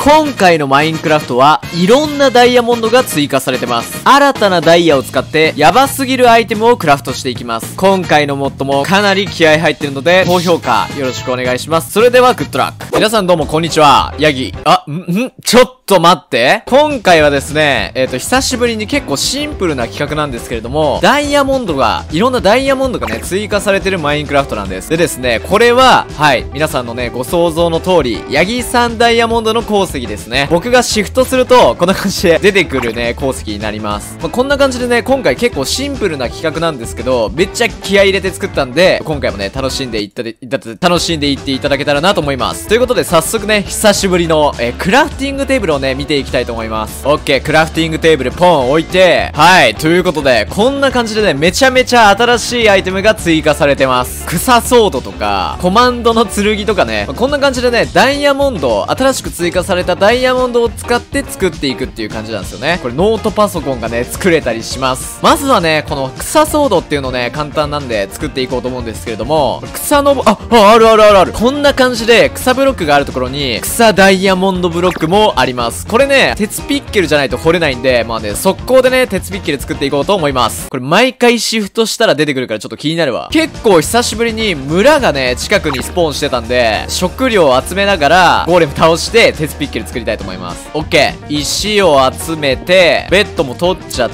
今回のマインクラフトはいろんなダイヤモンドが追加されてます。新たなダイヤを使ってヤバすぎるアイテムをクラフトしていきます。今回のモッドもかなり気合入ってるので、高評価よろしくお願いします。それではグッドラック。皆さんどうもこんにちは。ヤギ。ちょっと待って。今回はですね、久しぶりに結構シンプルな企画なんですけれども、いろんなダイヤモンドがね、追加されてるマインクラフトなんです。でですね、これは、はい、皆さんのね、ご想像の通り、ヤギさんダイヤモンドの鉱石ですね。僕がシフトすると、こんな感じで出てくるね、鉱石になります。こんな感じでね、今回結構シンプルな企画なんですけど、めっちゃ気合い入れて作ったんで、今回もね、楽しんでいっていただけたらなと思います。ということで、早速ね、久しぶりの、クラフティングテーブルをね、見ていきたいと思います。オッケー、クラフティングテーブルポン置いて、はい、ということで、こんな感じでね、めちゃめちゃ新しいアイテムが追加されてます。草ソードとか、コマンドの剣とかね、こんな感じでね、新しく追加されたダイヤモンドを使って作っていくっていう感じなんですよね。これノートパソコンがね、作れたりします。まずはね、この草ソードっていうのね、簡単なんで作っていこうと思うんですけれども、ある。こんな感じで草ブロックがあるところに、草ダイヤモンドブロックもあります。これね、鉄ピッケルじゃないと掘れないんで、まあね、速攻でね、鉄ピッケル作っていこうと思います。これ毎回シフトしたら出てくるからちょっと気になるわ。結構久しぶりに村がね、近くにスポーンしてたんで、食料を集めながら、ゴーレム倒して、鉄ピッケル作りたいと思います。オッケー。石を集めて、ベッドも取っちゃって、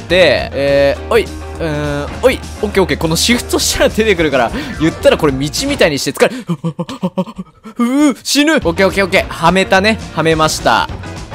オッケー。このシフトしたら出てくるから、言ったらこれ道みたいにして疲れ、死ぬ。オッケー。はめたね。はめました。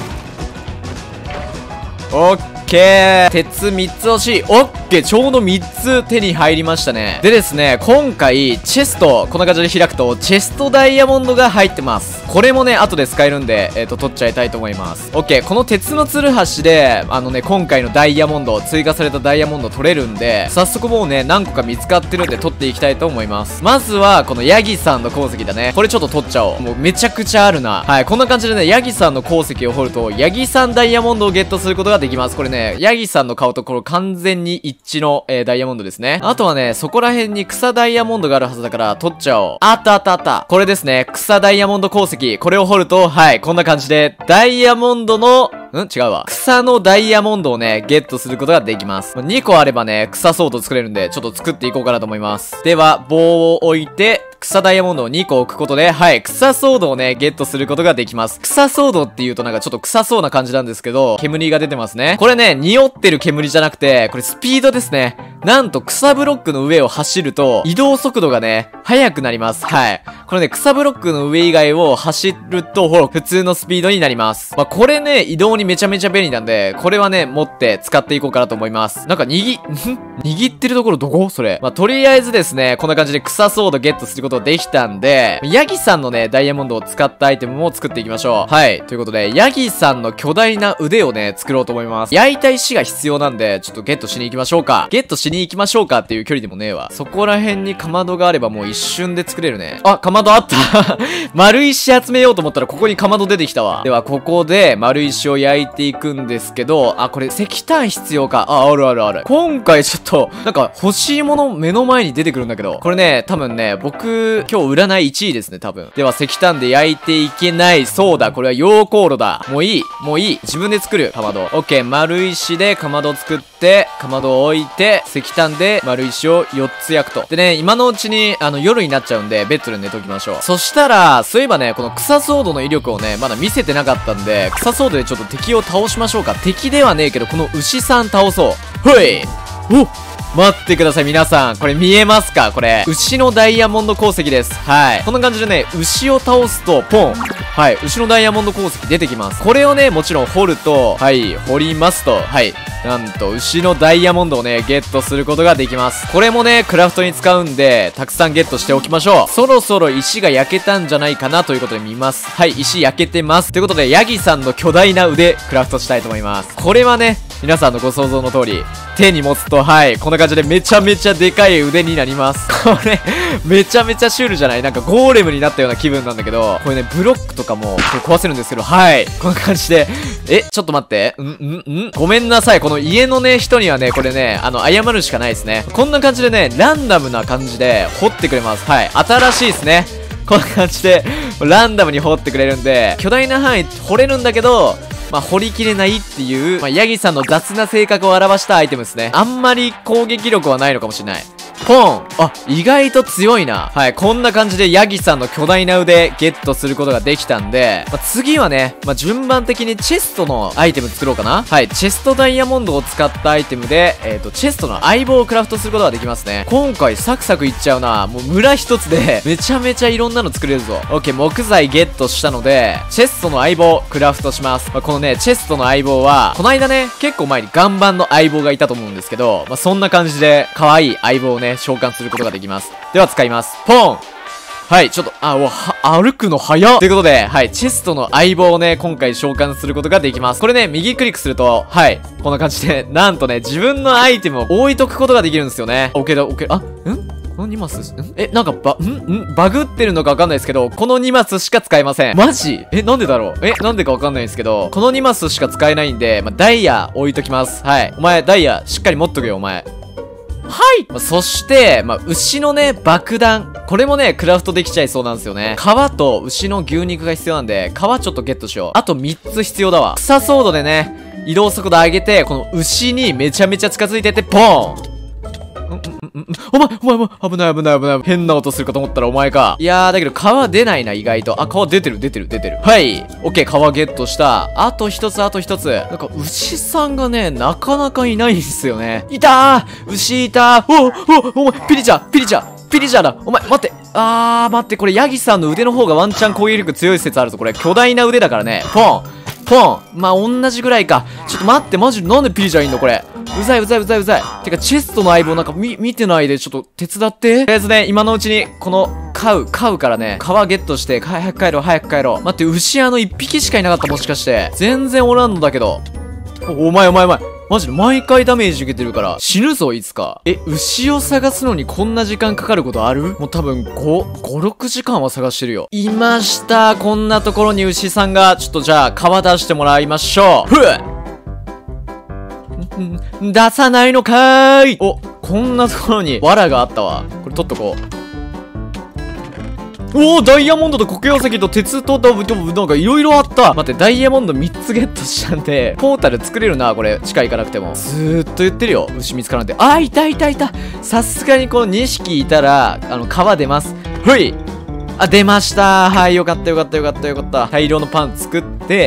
オッケー。鉄3つ欲しい。オッケー。ちょうど3つ手に入りましたね。でですね、今回、チェスト、こんな感じで開くと、チェストダイヤモンドが入ってます。これもね、後で使えるんで、取っちゃいたいと思います。オッケー。この鉄のツルハシで、今回のダイヤモンド、追加されたダイヤモンド取れるんで、早速もうね、何個か見つかってるんで取っていきたいと思います。まずは、このヤギさんの鉱石だね。これちょっと取っちゃおう。もうめちゃくちゃあるな。はい、こんな感じでね、ヤギさんの鉱石を掘ると、ヤギさんダイヤモンドをゲットすることができます。これね、ヤギさんの顔とこれ完全に一致の、ダイヤモンドですね。あとはね、そこら辺に草ダイヤモンドがあるはずだから取っちゃおう。あった。これですね。草ダイヤモンド鉱石。これを掘ると、はい、こんな感じで、ダイヤモンドの、違うわ。草のダイヤモンドをね、ゲットすることができます。2個あればね、草ソード作れるんで、ちょっと作っていこうかなと思います。では、棒を置いて、草ダイヤモンドを2個置くことで、はい、草ソードをね、ゲットすることができます。草ソードって言うとなんかちょっと臭そうな感じなんですけど、煙が出てますね。これね、匂ってる煙じゃなくて、これスピードですね。なんと草ブロックの上を走ると、移動速度がね、速くなります。はい。これね、草ブロックの上以外を走ると、ほら、普通のスピードになります。これね、移動にめちゃめちゃ便利なんで、これはね、持って使っていこうかなと思います。なんか握ってるところどこそれ。とりあえずですね、こんな感じで草ソードゲットすることできたんで、ヤギさんのね、ダイヤモンドを使ったアイテムも作っていきましょう。はい。ということで、ヤギさんの巨大な腕をね、作ろうと思います。焼いた石が必要なんで、ちょっとゲットしに行きましょうか。っていう距離でもねえわ。そこら辺にかまどがあればもう一瞬で作れるね。あ、かまどあった丸石集めようと思ったらここにかまど出てきたわ。では、ここで丸石を焼いていくんですけど、これ石炭必要か。ある。今回ちょっと、なんか欲しいもの目の前に出てくるんだけど、これね、多分ね、僕、今日占い1位ですね、多分。では、石炭で焼いていけない。そうだ、これは溶鉱炉だ。もういい。自分で作る、かまど。オッケー、丸石でかまど作って、かまどを置いて、石炭で丸石を4つ焼くと。でね、今のうちに、夜になっちゃうんで、ベッドで寝ときましょう。そしたら、そういえばね、この草ソードの威力をね、まだ見せてなかったんで、草ソードでちょっと敵を倒しましょうか。敵ではねえけど、この牛さん倒そう。ほい！待ってください、皆さん。これ見えますか？これ。牛のダイヤモンド鉱石です。はい。こんな感じでね、牛を倒すと、ポン。はい。牛のダイヤモンド鉱石出てきます。これをね、もちろん掘ると、はい。掘りますと、はい。なんと、牛のダイヤモンドをね、ゲットすることができます。これもね、クラフトに使うんで、たくさんゲットしておきましょう。そろそろ石が焼けたんじゃないかなということで見ます。はい。石焼けてます。ということで、ヤギさんの巨大な腕、クラフトしたいと思います。これはね、皆さんのご想像の通り、手に持つと、はい、こんな感じでめちゃめちゃでかい腕になります。これ、めちゃめちゃシュールじゃない？なんかゴーレムになったような気分なんだけど、これね、ブロックとかも、これ壊せるんですけど、はい、こんな感じで、ちょっと待って、ごめんなさい、この家のね、人にはね、これね、謝るしかないですね。こんな感じでね、ランダムな感じで掘ってくれます。はい、新しいですね。 こんな感じで、ランダムに掘ってくれるんで、巨大な範囲掘れるんだけど、まあ、掘りきれないっていう、まあ、ヤギさんの雑な性格を表したアイテムですね。あんまり攻撃力はないのかもしれない。ポン。あ、意外と強いな。はい、こんな感じでヤギさんの巨大な腕ゲットすることができたんで、まあ、次はね、まあ、順番的にチェストのアイテム作ろうかな。はい、チェストダイヤモンドを使ったアイテムで、チェストの相棒をクラフトすることができますね。今回サクサクいっちゃうな。もう村一つでめちゃめちゃいろんなの作れるぞ。オッケー、木材ゲットしたので、チェストの相棒クラフトします。まあ、このね、チェストの相棒は、この間ね、結構前に岩盤の相棒がいたと思うんですけど、まあ、そんな感じで可愛い相棒をね、召喚することができます。では使います。ポン。はい、ちょっと、歩くの早っということで、はい、チェストの相棒をね、今回召喚することができます。これね、右クリックすると、はい、こんな感じで、なんとね、自分のアイテムを置いとくことができるんですよね。オッケーだ、オッケー、この2マスなんかバグってるのかわかんないですけど、この2マスしか使えません。マジなんでだろうなんでかわかんないんですけど、この2マスしか使えないんで、まあ、ダイヤ置いときます。はい。お前、ダイヤしっかり持っとけよ、お前。はい、そして、まあ、牛のね、爆弾。これもね、クラフトできちゃいそうなんですよね。皮と牛の牛肉が必要なんで、皮ちょっとゲットしよう。あと3つ必要だわ。草ソードでね、移動速度上げて、この牛にめちゃめちゃ近づいてって、ポーン。お前、危ない。変な音するかと思ったらお前か。いやー、だけど皮出ないな、意外と。あ、皮出てる。はい。オッケー、皮ゲットした。あと一つ。なんか、牛さんがね、なかなかいないんですよね。いたー牛いたーお前、ピリチャーだお前、待って。待って、これ、ヤギさんの腕の方がワンチャン攻撃力強い説あるぞ。これ、巨大な腕だからね。ポン。まあ、同じぐらいか。ちょっと待って、マジでなんでピリチャーいんのこれ。うざい。てか、チェストの相棒なんか見てないで、ちょっと手伝って。とりあえずね、今のうちに、この、飼うからね、皮ゲットして、早く帰ろう。待って、牛1匹しかいなかった、もしかして。全然おらんのだけど。お前。マジで毎回ダメージ受けてるから、死ぬぞ、いつか。牛を探すのにこんな時間かかることある？もう多分6時間は探してるよ。いました。こんなところに牛さんが、ちょっとじゃあ、皮出してもらいましょう。出さないのかーい。こんなところに藁があったわ。これ取っとこう。ダイヤモンドと黒曜石と鉄となんかいろいろあった。待って、ダイヤモンド3つゲットしたんで、ポータル作れるな、これ。地下行かなくても。ずーっと言ってるよ。牛見つからんて。いた。さすがにこの2匹いたら、皮出ます。ほい。出ました。はい、よかった。大量のパン作って、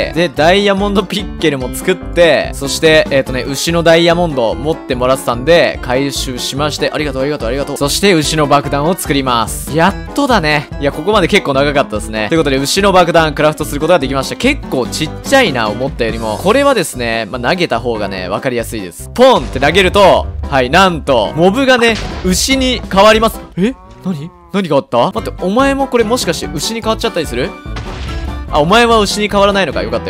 で、ダイヤモンドピッケルも作って、そして、牛のダイヤモンド持ってもらってたんで、回収しまして、ありがとう。そして、牛の爆弾を作ります。やっとだね。いや、ここまで結構長かったですね。ということで、牛の爆弾クラフトすることができました。結構ちっちゃいな、思ったよりも。これはですね、まあ、投げた方がね、わかりやすいです。ポンって投げると、はい、なんと、モブがね、牛に変わります。何があった？待って、お前もこれもしかして牛に変わっちゃったりする？お前は牛に変わらないのか。よかった。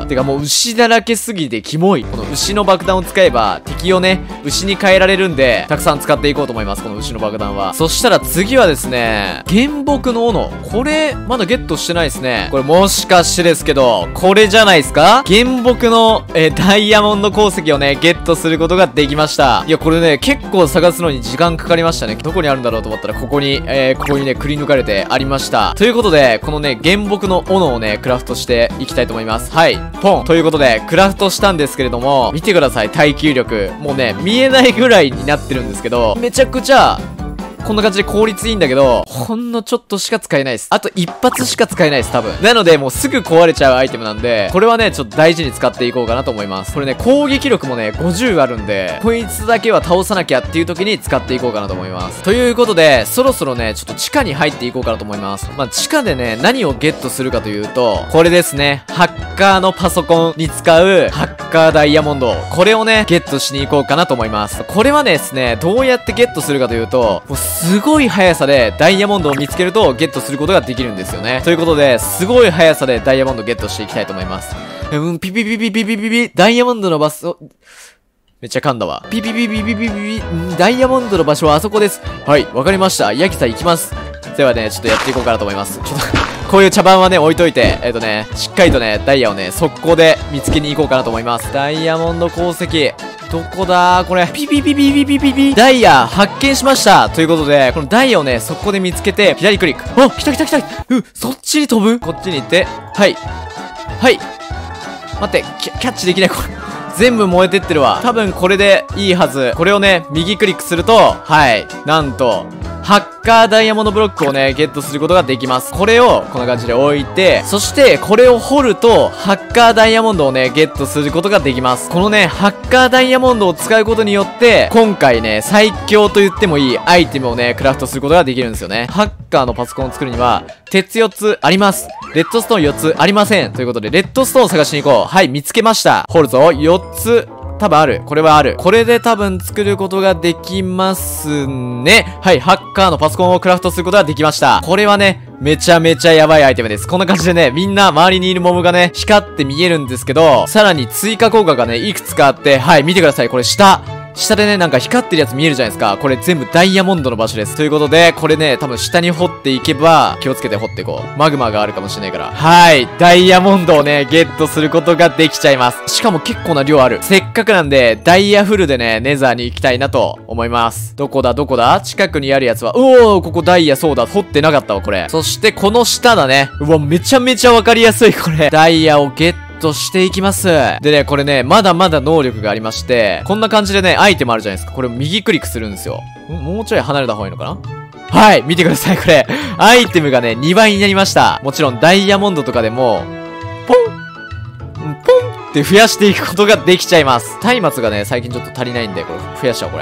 てかもう牛だらけすぎてキモい。この牛の爆弾を使えば敵をね、牛に変えられるんで、たくさん使っていこうと思います。この牛の爆弾は。そしたら次はですね、原木の斧。これ、まだゲットしてないですね。これもしかしてですけど、これじゃないですか？原木の、ダイヤモンド鉱石をね、ゲットすることができました。いや、これね、結構探すのに時間かかりましたね。どこにあるんだろうと思ったら、ここにね、くり抜かれてありました。ということで、このね、原木の斧をね、クラフトしていきたいと思います。はい。ポンということで、クラフトしたんですけれども、見てください、耐久力。もうね、見えないぐらいになってるんですけど、めちゃくちゃ、こんな感じで効率いいんだけど、ほんのちょっとしか使えないです。あと一発しか使えないです、多分。なので、もうすぐ壊れちゃうアイテムなんで、これはね、ちょっと大事に使っていこうかなと思います。これね、攻撃力もね、50あるんで、こいつだけは倒さなきゃっていう時に使っていこうかなと思います。ということで、そろそろね、ちょっと地下に入っていこうかなと思います。まあ、地下でね、何をゲットするかというと、これですね。ハッカーのパソコンに使う、ハッカーダイヤモンド。これをね、ゲットしに行こうかなと思います。これはですね、どうやってゲットするかというと、もうすごい速さでダイヤモンドを見つけるとゲットすることができるんですよね。ということで、すごい速さでダイヤモンドをゲットしていきたいと思います。ダイヤモンドの場所、めっちゃ噛んだわ。ダイヤモンドの場所はあそこです。はい、わかりました。ヤギさん行きます。ではね、ちょっとやっていこうかなと思います。ちょっと、こういう茶番はね、置いといて、しっかりとね、ダイヤをね、速攻で見つけに行こうかなと思います。ダイヤモンド鉱石。 どこだこれ。ピピピピピピピピ。ダイヤ発見しました。ということで、このダイヤをね、そこで見つけて、左クリック。あ、来た来た来た。そっちに飛ぶ？こっちに行って。はい。はい。待って、キャッチできない、これ。全部燃えてってるわ。多分これでいいはず。これをね、右クリックすると、はい。なんと、ハッカーダイヤモンドブロックをね、ゲットすることができます。これを、こんな感じで置いて、そして、これを掘ると、ハッカーダイヤモンドをね、ゲットすることができます。このね、ハッカーダイヤモンドを使うことによって、今回ね、最強と言ってもいいアイテムをね、クラフトすることができるんですよね。ハッカーのパソコンを作るには、鉄4つあります。レッドストーン4つありません。ということで、レッドストーンを探しに行こう。はい、見つけました。掘るぞ。4つ。多分ある。これはある。これで多分作ることができますね。はい、ハッカーのパソコンをクラフトすることができました。これはね、めちゃめちゃやばいアイテムです。こんな感じでね、みんな周りにいるモブがね、光って見えるんですけど、さらに追加効果がね、いくつかあって、はい、見てください。これ下でね、なんか光ってるやつ見えるじゃないですか。これ全部ダイヤモンドの場所です。ということで、これね、多分下に掘っていけば、気をつけて掘っていこう。マグマがあるかもしれないから。はい。ダイヤモンドをね、ゲットすることができちゃいます。しかも結構な量ある。せっかくなんで、ダイヤフルでね、ネザーに行きたいなと思います。どこだ近くにあるやつは、おー、ここダイヤそうだ。掘ってなかったわ、これ。そして、この下だね。うわ、めちゃめちゃわかりやすい、これ。ダイヤをゲットしていきます。でね、これね、まだまだ能力がありまして、こんな感じでね、アイテムあるじゃないですか。これを右クリックするんですよ。もうちょい離れた方がいいのかな？はい、見てください、これ。アイテムがね、2倍になりました。もちろん、ダイヤモンドとかでも、ポンって増やしていくことができちゃいます。松明がね、最近ちょっと足りないんで、これ、増やしちゃおう、これ。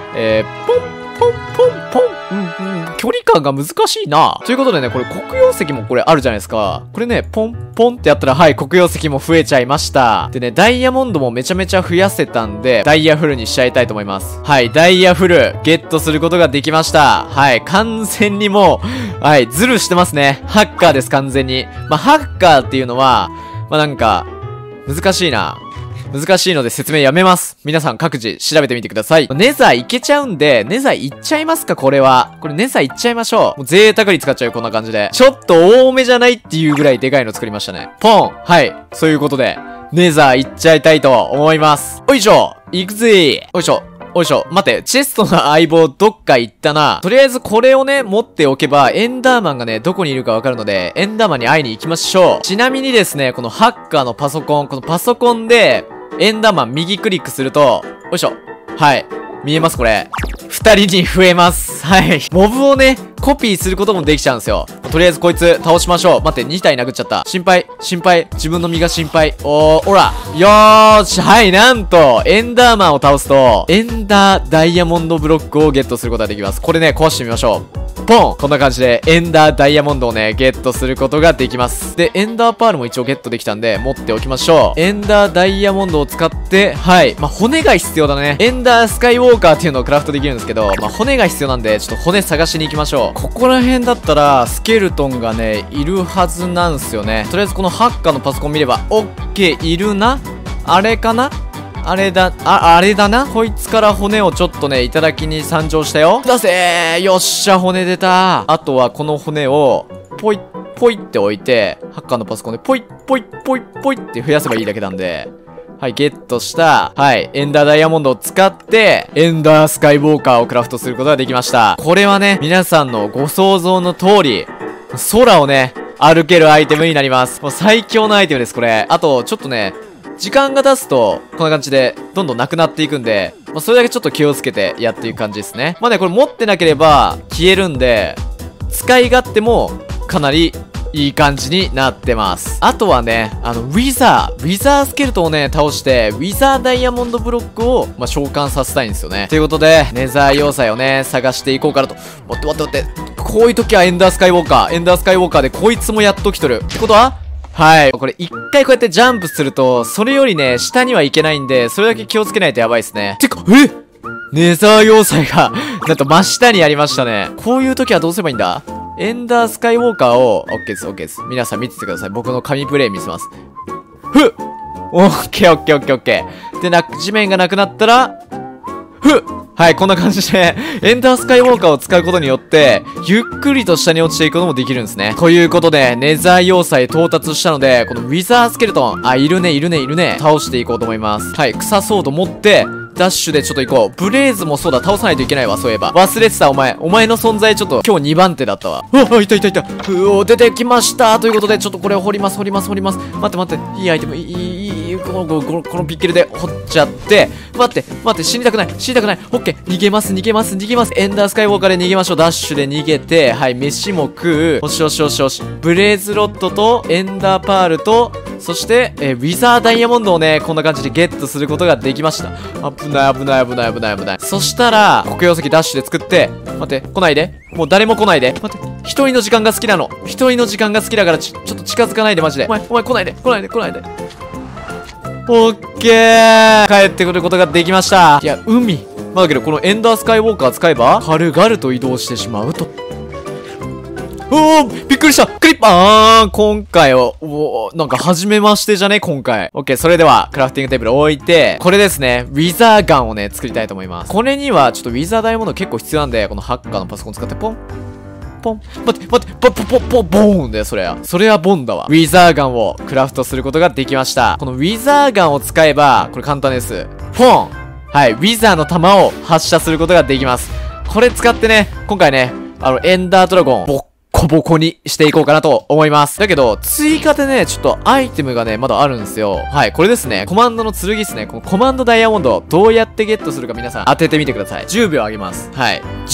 距離感が難しいな。ということでね、これ黒曜石もこれあるじゃないですか。これね、ポンってやったら、はい、黒曜石も増えちゃいました。でね、ダイヤモンドもめちゃめちゃ増やせたんで、ダイヤフルにしちゃいたいと思います。はい、ダイヤフル、ゲットすることができました。はい、完全にもう、はい、ズルしてますね。ハッカーです、完全に。まあ、ハッカーっていうのは、まあ、なんか、難しいな。難しいので説明やめます。皆さん各自調べてみてください。ネザーいけちゃうんで、ネザーいっちゃいますかこれは。これネザーいっちゃいましょう。もう贅沢に使っちゃうよ、こんな感じで。ちょっと多めじゃないっていうぐらいでかいの作りましたね。ポン。はい。そういうことで、ネザーいっちゃいたいと思います。おいしょ。行くぜ。おいしょ。おいしょ。待って、チェストの相棒どっか行ったな。とりあえずこれをね、持っておけば、エンダーマンがね、どこにいるかわかるので、エンダーマンに会いに行きましょう。ちなみにですね、このハッカーのパソコン、このパソコンで、エンダーマン右クリックすると、よいしょ。はい。見えますこれ。2人に増えます。はい。モブをね、コピーすることもできちゃうんですよ。とりあえずこいつ倒しましょう。待って、2体殴っちゃった。心配。自分の身が心配。おら。よーし。はい、なんと、エンダーマンを倒すと、エンダーダイヤモンドブロックをゲットすることができます。これね、壊してみましょう。ポンこんな感じで、エンダーダイヤモンドをね、ゲットすることができます。で、エンダーパールも一応ゲットできたんで、持っておきましょう。エンダーダイヤモンドを使って、はい。まあ、骨が必要だね。エンダースカイウォーカーっていうのをクラフトできるんですけど、まあ、骨が必要なんで、ちょっと骨探しに行きましょう。ここら辺だったら、スケルトンがね、いるはずなんすよね。とりあえずこのハッカーのパソコン見れば、オッケー、いるな？あれかな？あれだな。こいつから骨をちょっとね、いただきに参上したよ。出せー！よっしゃ、骨出た。あとはこの骨を、ポイって置いて、ハッカーのパソコンでポイって増やせばいいだけなんで、はい、ゲットした、はい、エンダーダイヤモンドを使って、エンダースカイウォーカーをクラフトすることができました。これはね、皆さんのご想像の通り、空をね、歩けるアイテムになります。もう最強のアイテムです、これ。あと、ちょっとね、時間が経つと、こんな感じで、どんどんなくなっていくんで、まあ、それだけちょっと気をつけてやっていく感じですね。まあね、これ持ってなければ消えるんで、使い勝手もかなりいい感じになってます。あとはね、ウィザースケルトンをね、倒して、ウィザーダイヤモンドブロックを、まあ、召喚させたいんですよね。ということで、ネザー要塞をね、探していこうかなと。待って。こういう時はエンダースカイウォーカーでこいつもやっと来とる。ってことははい。これ一回こうやってジャンプすると、それよりね、下にはいけないんで、それだけ気をつけないとやばいですね。てか、ネザー要塞が、なんと真下にありましたね。こういう時はどうすればいいんだ？エンダースカイウォーカーを、オッケーです。皆さん見ててください。僕の神プレイ見せます。オッケー。で、地面がなくなったら、はい、こんな感じで、エンダースカイウォーカーを使うことによって、ゆっくりと下に落ちていくこともできるんですね。ということで、ネザー要塞到達したので、このウィザースケルトン、いるね。倒していこうと思います。はい、草ソード持って、 ダッシュでちょっと行こう。ブレイズもそうだ、倒さないといけないわ、そういえば。忘れてた、お前の存在ちょっと今日2番手だったわ。うわ、いた。出てきました。ということで、ちょっとこれを掘ります。待って。いいアイテム、このピッケルで掘っちゃって、待って、死にたくない。オッケー、逃げます。エンダースカイウォーカーで逃げましょう。ダッシュで逃げて、はい、飯も食う。よし。ブレイズロッドと、エンダーパールと、そして、ウィザーダイヤモンドをね、こんな感じでゲットすることができました。危ない。そしたら、黒曜石ダッシュで作って、待って、来ないで。もう誰も来ないで。待って、一人の時間が好きなの。一人の時間が好きだからちょっと近づかないで、マジで。お前来ないで。オッケー、帰ってくることができました。いや、海。まあだけど、このエンダースカイウォーカー使えば、軽々と移動してしまうと。おー、びっくりした。クリッパー。今回は、なんか初めましてじゃね今回。オッケー、それでは、クラフティングテーブル置いて、これですね、ウィザーガンをね、作りたいと思います。これには、ちょっとウィザーダイヤモンド結構必要なんで、このハッカーのパソコン使って、ポン。待って、ボーンだよ、それはボンだわ。ウィザーガンをクラフトすることができました。このウィザーガンを使えば、これ簡単です。ポン。はい、ウィザーの弾を発射することができます。これ使ってね、今回ね、エンダードラゴン、ボコボコにしていこうかなと思います。だけど、追加でね、ちょっとアイテムがね、まだあるんですよ。はい、これですね。コマンドの剣ですね。このコマンドダイヤモンド、どうやってゲットするか皆さん当ててみてください。10秒あげます。はい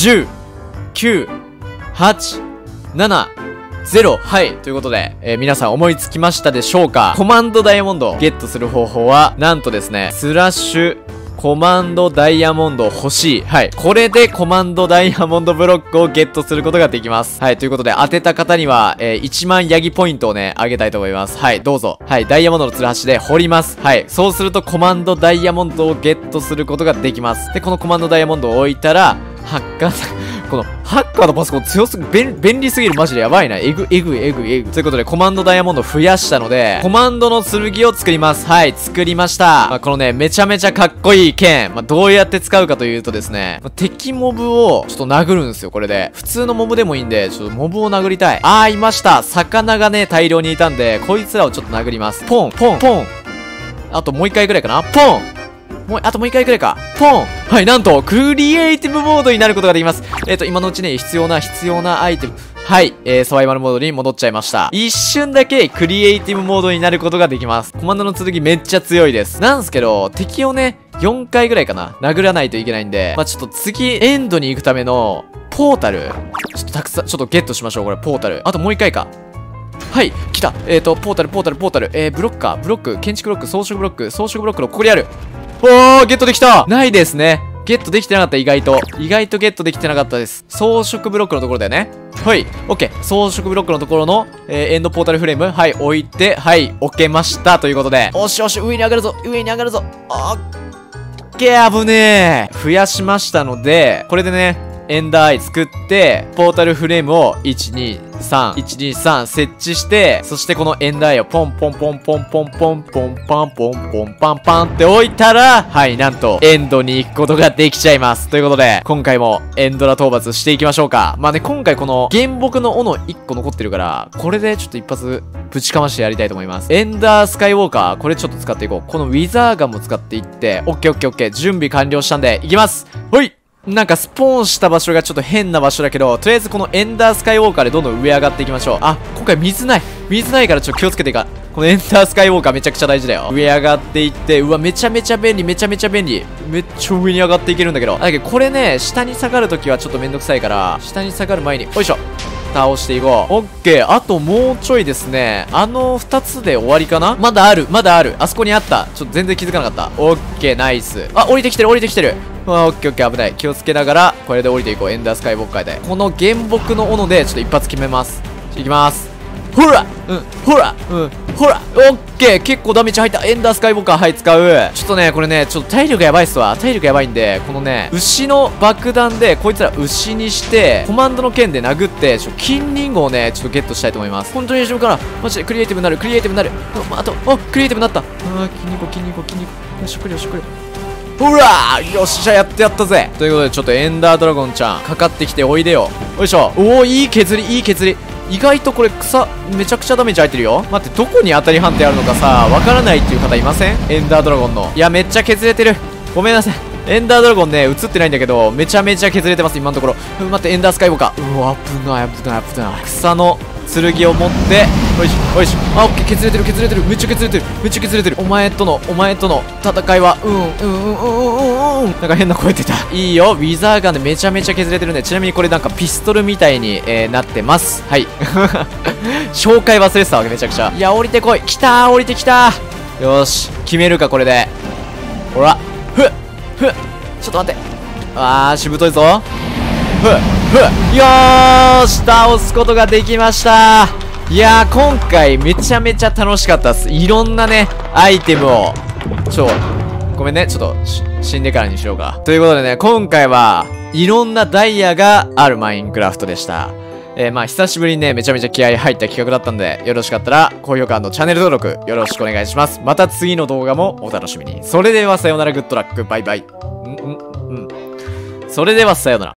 。10、9、8、7、0。はい。ということで、皆さん思いつきましたでしょうか？コマンドダイヤモンドをゲットする方法は、なんとですね、スラッシュ、コマンドダイヤモンド欲しい。はい。これでコマンドダイヤモンドブロックをゲットすることができます。はい。ということで、当てた方には、1万ヤギポイントをね、あげたいと思います。はい。どうぞ。はい。ダイヤモンドのツルハシで掘ります。はい。そうするとコマンドダイヤモンドをゲットすることができます。で、このコマンドダイヤモンドを置いたら、このハッカーのパソコン強すぎ、便利すぎる。マジでやばいな。えぐい。ということで、コマンドダイヤモンド増やしたので、コマンドの剣を作ります。はい、作りました。このね、めちゃめちゃかっこいい剣。どうやって使うかというとですね、敵モブをちょっと殴るんですよ、これで。普通のモブでもいいんで、ちょっとモブを殴りたい。いました。魚がね、大量にいたんで、こいつらをちょっと殴ります。ポン。あともう一回くらいかな。ポン。あともう一回くらいか。ポン。はい、なんと、クリエイティブモードになることができます。今のうちね、必要なアイテム。はい、サバイバルモードに戻っちゃいました。一瞬だけクリエイティブモードになることができます。コマンドの剣めっちゃ強いです。なんすけど、敵をね、4回ぐらいかな、殴らないといけないんで、ちょっと次、エンドに行くための、ポータル、ちょっとたくさん、ちょっとゲットしましょう、これ、ポータル。あともう一回か。はい、来た。ポータル。ブロック、建築ブロック、装飾ブロックのここにある。おー、ゲットできた。ないですね。ゲットできてなかった、意外とゲットできてなかったです。装飾ブロックのところだよね。はい、オッケー。装飾ブロックのところの、エンドポータルフレーム、はい、置いて、はい、置けました。ということで。おし、上に上がるぞ。オッケー、危ねえ。増やしましたので、これでね、エンダーアイ作って、ポータルフレームを123設置して、そしてこのエンダーアイをポンパンって置いたら、はい、なんと、エンドに行くことができちゃいます。ということで、今回もエンドラ討伐していきましょうか。今回この原木の斧1個残ってるから、これでちょっと一発ぶちかましてやりたいと思います。エンダースカイウォーカー、これちょっと使っていこう。このウィザーガンも使っていって、オッケー。準備完了したんで、いきます。ほい。なんかスポーンした場所がちょっと変な場所だけど、とりあえずこのエンダースカイウォーカーでどんどん上上がっていきましょう。今回水ないからちょっと気をつけていか。このエンダースカイウォーカーめちゃくちゃ大事だよ。上上がっていって、うわ、めちゃめちゃ便利。めっちゃ上に上がっていけるんだけど。だけどこれね、下に下がるときはちょっとめんどくさいから、下に下がる前に、よいしょ。倒していこう。オッケー。あともうちょいですね。2つで終わりかな。まだある。あそこにあった。ちょっと全然気づかなかった。オッケー、ナイス。降りてきてる。オッケー、危ない。気をつけながら、これで降りていこう。エンダースカイウォーカーで。この原木の斧で、ちょっと一発決めます。いきます。ほら、オッケー。結構ダメージ入った。エンダースカイウォーカー、はい、使う。ちょっとね、これね、ちょっと体力やばいっすわ。体力やばいんで、このね、牛の爆弾で、こいつら牛にして、コマンドの剣で殴って、金リンゴをね、ちょっとゲットしたいと思います。本当に大丈夫かな。マジでクリエイティブになる。クリエイティブになる。クリエイティブになった。金リンゴ。よし、ほらー、よっしゃ、やってやったぜ。ということで、ちょっとエンダードラゴンちゃん、かかってきておいでよ。よいしょ。いい削り。意外とこれ草、めちゃくちゃダメージ入ってるよ。待って、どこに当たり判定あるのかさ、わからないっていう方いません？エンダードラゴンの。いや、めっちゃ削れてる。ごめんなさい。 エンダードラゴンね、映ってないんだけど、めちゃめちゃ削れてます、今のところ。待って、エンダースカイウォーカー。うわ、危ない、危ない、危ない。草の剣を持って、よいしょ、よいしょ。あ、オッケー、削れてる、削れてる。めっちゃ削れてる、めっちゃ削れてる。お前との戦いは、なんか変な声出た。いいよ、ウィザーガンでめちゃめちゃ削れてるね。ちなみにこれなんかピストルみたいに、なってます。はい。紹介忘れてたわけ、めちゃくちゃ。いや、降りてこい。来たー、降りてきたー。よーし、決めるか、これで。ほら、ちょっと待って。しぶといぞ。よーし、倒すことができました。いやー、今回めちゃめちゃ楽しかったっす。いろんなね、アイテムを。ごめんね、ちょっと、死んでからにしようか。ということでね、今回は、いろんなダイヤがあるマインクラフトでした。久しぶりにね、めちゃめちゃ気合入った企画だったんで、よろしかったら、高評価&チャンネル登録、よろしくお願いします。また次の動画もお楽しみに。それではさようなら、グッドラック、バイバイ。それではさようなら。